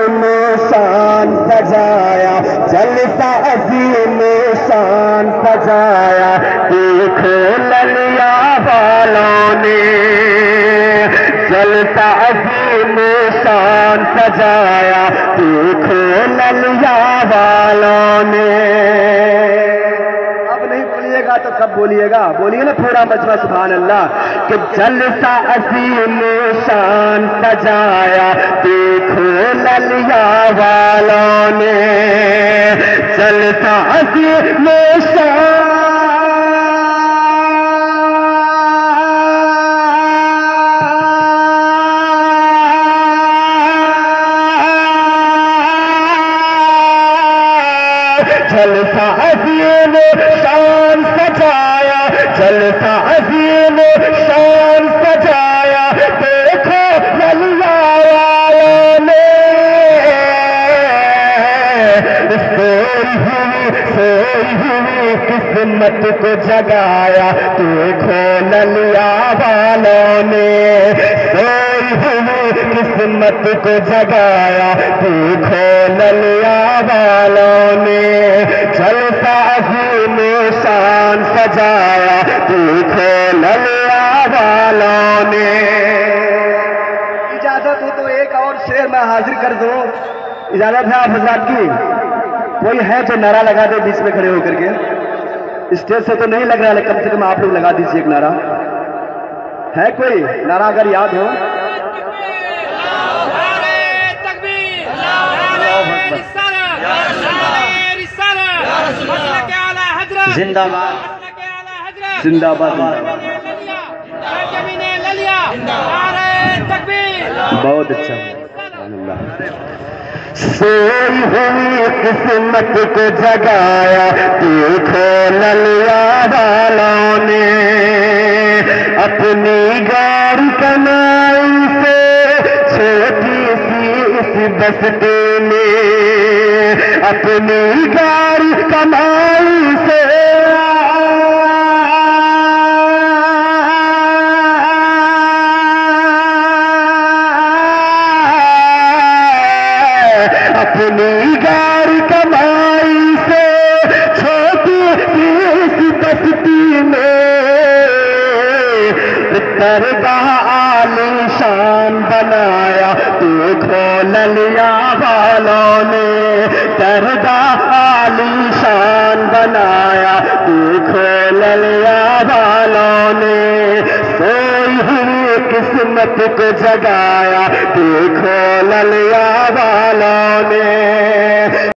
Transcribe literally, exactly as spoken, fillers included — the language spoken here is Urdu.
عظیم شان سجایا جلسہ عظیم شان سجایا دیکھو للیا والوں نے جلسہ عظیم شان سجایا دیکھو للیا والوں نے. اب نہیں بولیے گا تو کب بولیے گا؟ بولیے نا پورا مجمع سبحان اللہ کہ جلسہ عظیم شان سجایا دیکھو للیا والوں نے جلسہ عظیم شان جلسہ عظیم شان سجایا جلسہ عظیم شان سجایا دیکھو للیا والوں نے سوئی ہوئی سوئی ہوئی قسمت کو جگایا دیکھو للیا والوں نے سوئی ہوئی قسمت کو جگایا دیکھو للیا والوں نے جلسہ عظیم شان سجایا دیکھو للیا والوں نے. اجازت ہو تو ایک اور شعر میں حاضر کر دوں. اجازت ہے آپ حضرات کی؟ کوئی ہے جو نعرہ لگا دے بیچ میں کھڑے ہو کر کے؟ اسٹیج سے تو نہیں لگ رہا لیکن کم سے کم آپ لوگ لگا دیجیے ایک نعرہ. ہے کوئی نعرہ اگر یاد ہو؟ زندہ باد زندہ باد بہت اچھا. سوئی ہوئی قسمت کو جگایا دیکھو للیا والوں نے اپنی غیر کمائی سے چھوٹی سی اس بستی میں اپنی غیر کمائی سے اپنی غیر کمائی سے چھوٹی سی اس بستی میں درگاہ عالی شان بنایا دیکھو للیا والوں نے درگاہ عالی شان بنایا دیکھو للیا والوں نے سوئی ہوئی قسمت کو جگایا دیکھو للیا والوں نے